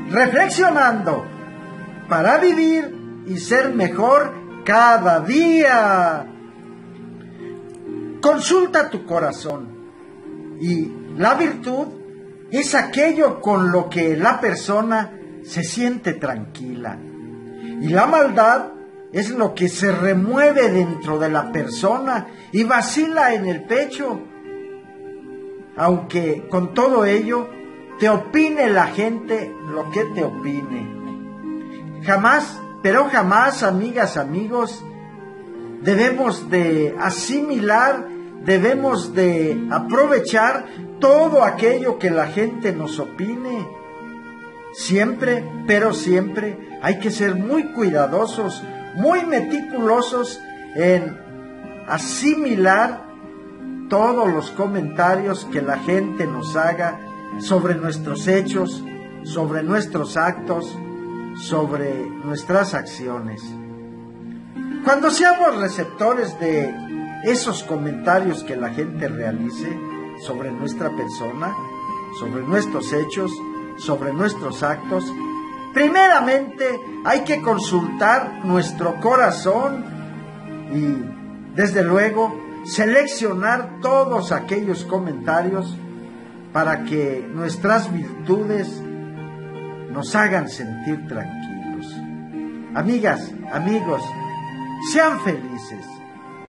reflexionando para vivir y ser mejor cada día. Consulta tu corazón, y la virtud es aquello con lo que la persona se siente tranquila, y la maldad es lo que se remueve dentro de la persona y vacila en el pecho. Aunque con todo ello te opine la gente lo que te opine. Jamás, pero jamás, amigas, amigos, debemos de asimilar, debemos de aprovechar todo aquello que la gente nos opine. Siempre, pero siempre, hay que ser muy cuidadosos, muy meticulosos en asimilar todos los comentarios que la gente nos haga sobre nuestros hechos, sobre nuestros actos, sobre nuestras acciones. Cuando seamos receptores de esos comentarios que la gente realice sobre nuestra persona, sobre nuestros hechos, sobre nuestros actos, primeramente hay que consultar nuestro corazón y, desde luego, seleccionar todos aquellos comentarios para que nuestras virtudes nos hagan sentir tranquilos. Amigas, amigos, sean felices.